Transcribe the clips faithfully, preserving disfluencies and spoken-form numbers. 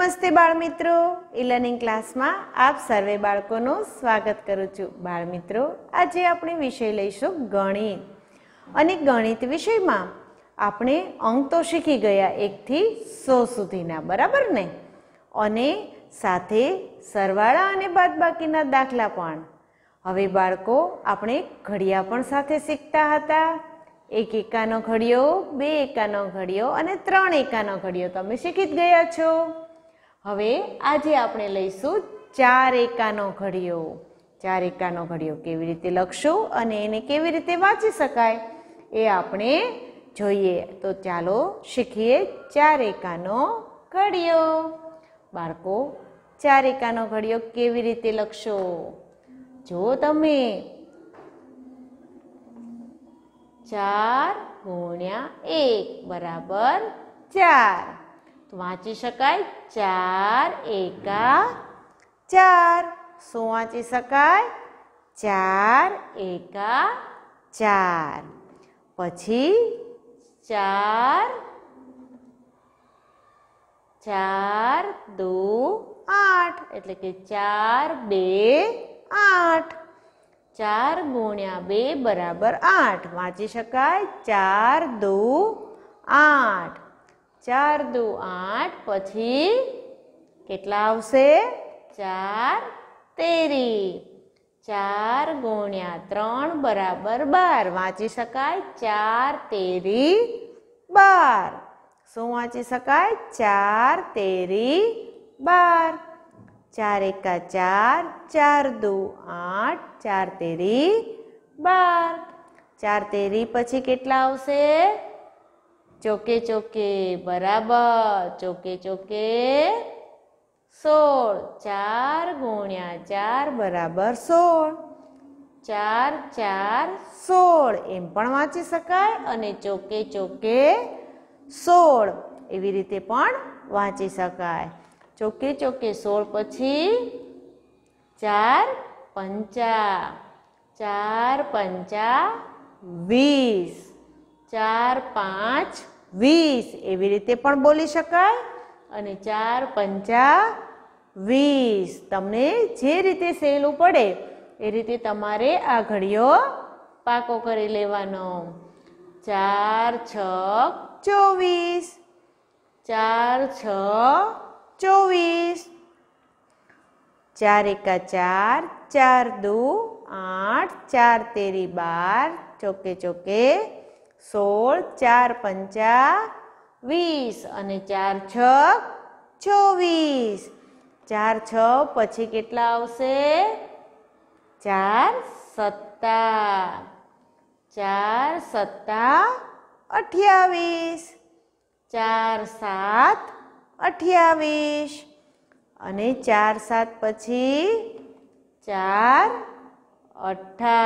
नमस्ते बाळ मित्रों, e learning class में आप सर्वे बाळकोનું स्वागत करूँ छूं। बाळ मित्रों, आज आपणे विषय लईशुं गणित। अने गणित विषय में आपणे अंक तो शीखी गया एक थी सौ सुधीना, बराबर ने? अने साथे सरवाळा अने बादबाकीना दाखला पण। हवे बाळको आपणे घड़िया पण साथे शीखता हता। एक एकानो घड़ियो, बे एकानो घड़ियो अने त्रण एकानो घड़ियो तमे शीखी ज गया छो। हवे आजे आपणे लईशुं चार एकानो घड़ियो। चार एकानो घड़ियो केवी रीते लखशुं अने एने केवी रीते वांची शकाय ए आपणे जोईए। तो चालो शीखीए चार एकानो घड़ियो। बाळको, चार एकानो घड़ियो केवी रीते लखशो? जो तमे चार गुण्या एक बराबर चार, तो वाँची शकाय चार एका चार। शू वाँची शकाय? चार एका चार। पछी चार चार दो आठ, एटले के चार बे आठ। चार गुण्या बे बराबर आठ, वाँची शकाय चार दो आठ। चार दो आठ, पछी केटला आवशे? चार तेरी। चार गुण्या त्रण बराबर बार, वाँची शकाय चार तेरी बार। शुं वाँची शकाय? चार तेरी बार। चार एका चार, चार दो आठ, चार तेरी बार। चार तेरी पछी केटला आवशे? चौके चौके बराबर, चौके चौके सोळ। चार गुण्या चार बराबर सोळ। चार चार सोळ एम पण वाँची शकाय अने चौके चौके सोळ एवी रीते पण वाँची शकाय। चौके चौके सोळ पछी चार पंचा, चार पंचा वीस। चार पांच वीस एवी रीते पण बोली शकाय अने चार पंचा वीस। तमने जे रीते सहेलुं पड़े ए रीते तमारे आ घड़ियो पाको करी लेवानो। चार छक चौवीस, चार छ चौवीस। चार एका चार, चार दो आठ, चार तेरी बार, चौके चौके सोळ। चार पंचा वीस अने चार छक चौवीस। चार छ पछी केटला आवशे? चार सत्ता, चार सत्ता अठ्यावीस। चार सात अठ्यावीस अने चार सात पछी चार अठा।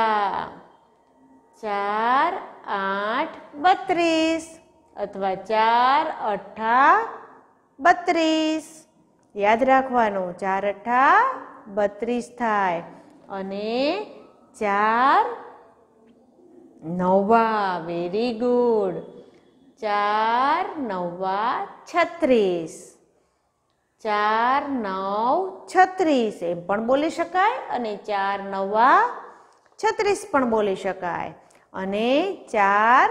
चार आठ बत्रीस अथवा चार अठा बत्रीस। याद राखवानुं, चार अठा बत्रीस थाय अने चार नवा, वेरी गुड। चार नवा छत्रीस। चार नव छत्रीस एम पण बोली शकाय अने चार नवा छत्रीस पण बोली शकाय। अने चार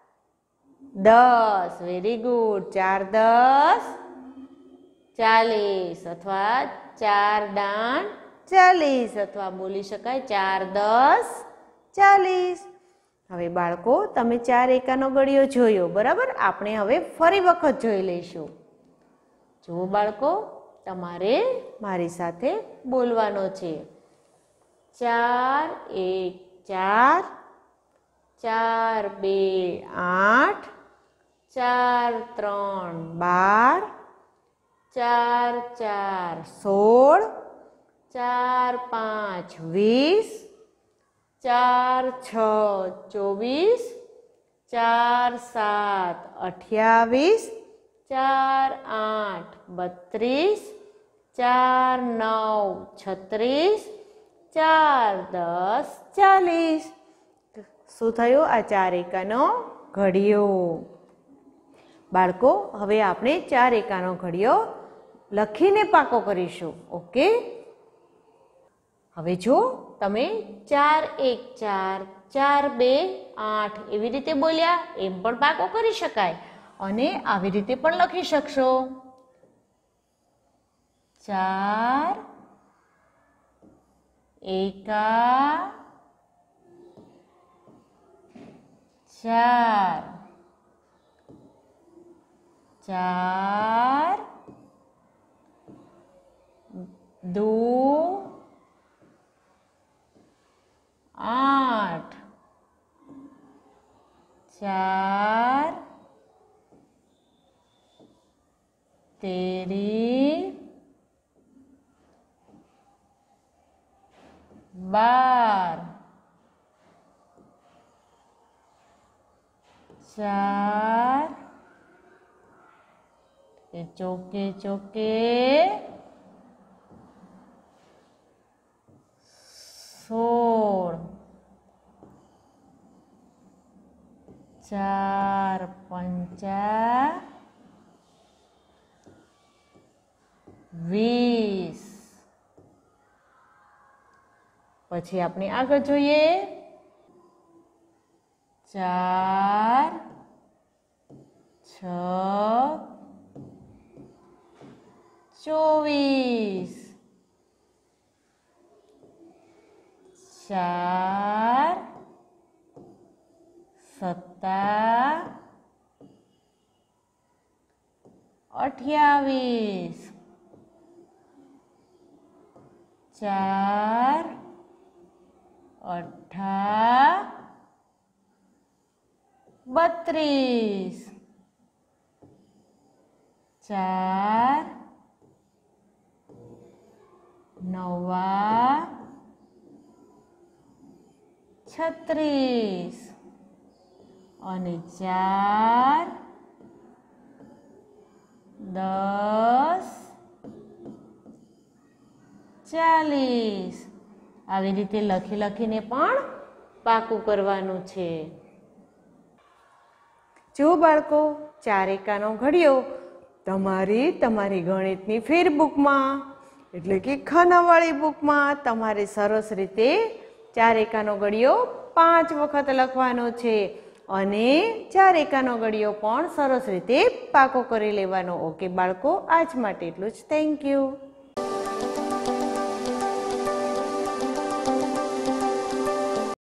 दस, वेरी गुड। चार दस चालीस अथवा चार दान चालीस अथवा बोली शकाय चार दस चालीस। हवे बाळको, तमे चार एकानो घड़ियो जोयो, बराबर? आपणे हवे फरी वखत जोई लईशुं। जो बाळको, तमारे मारी साथे बोलवानो छे। चार एक चार, चार बे आठ, चार त्रण बार, चार चार सोळ, चार पांच वीस, चार छ चौवीस, चार सात अठ्यावीस, चार आठ बत्रीस, चार नव छत्रीस, चार दस चालीस। शुं थयुं? आ चार एकानो घड़ियो। बाळको, हवे आपणे चार एकानो घड़ियो લખીને પાકો કરીશું. ઓકે, હવે જો તમે ચાર એક ચાર, ચાર બે આઠ એવી રીતે બોલ્યા એમ પણ પાકો કરી શકાય અને આવી રીતે પણ લખી શકશો. ચાર એકા ચાર, ચાર दो आठ, चार तेरी बार, चार चौके चौके सोल, चार पंचा वीस. પછી આપણે આગળ જોઈએ. ચાર છ ચોવીસ, ચાર સત્તા અઠ્યાવીસ, ચાર અઠા બત્રીસ, ચાર નવા છત્રીસ અને ચાર દસ ચાલીસ. આવી રીતે લખી લખીને પણ પાકું કરવાનું છે. જો બાળકો, ચાર એકાનો ઘડિયો તમારી તમારી ગણિતની ફેરબુકમાં એટલે કે ખાનાવાળી બુકમાં તમારે સરસ રીતે ચાર એકાનો ઘડિયો પાંચ વખત લખવાનો છે અને ચાર એકાનો ઘડિયો પણ સરસ રીતે પાકો કરી લેવાનો. ઓકે બાળકો, આજ માટે એટલું જ. Thank you.